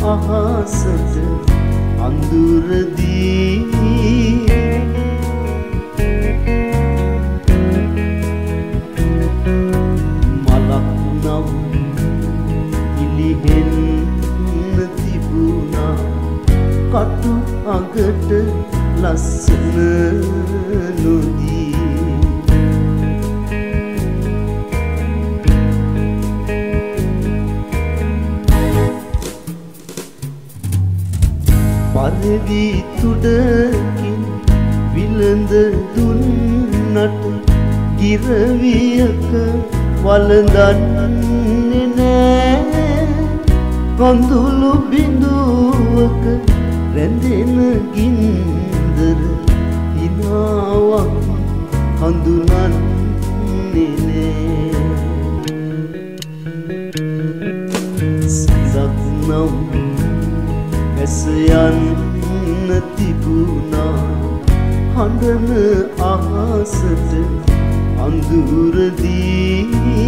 අහසට අඳුරදී මලක් නම් ඉලිහෙන්න තිබුණා කටු අගට ලස්සන නොදී පරවි තුඩකින් විලඳ දුන්නට ගිරවියක වළඳන්නේ නෑ කඳුළු බිඳුවක රැඳෙන ගින්දර හිනාවක් හඳුනන්නේ නෑ සඳක් නම් ඇස යන්න තිබුණා හඬන අහසට අඳුරදී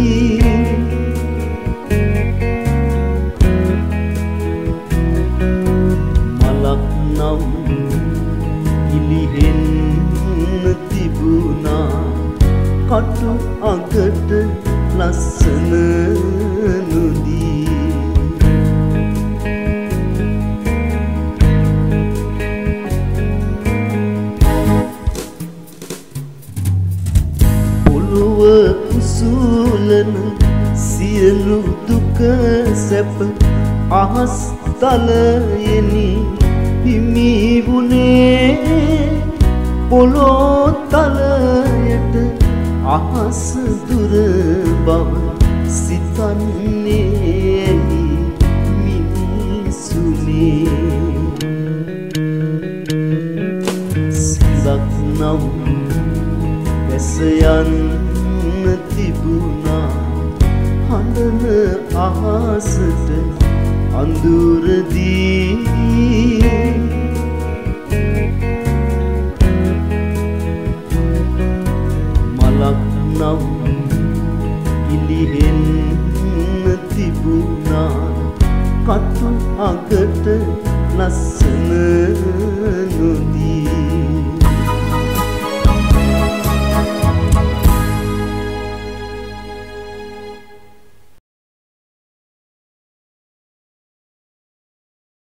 මලක් නම් ඉලිහෙන්න තිබුණා කටු අගට ලස්සන නොදී උසුලන සියලු දුක සැප අහස් තලයෙනි හිමි වුණේ පොළොව තලයට අහස් දුර බව සිතන්නේ මිනිසුනේ සඳක් නම් ඇස යන්න තිබුණා හඬන අහසට අඳුරදී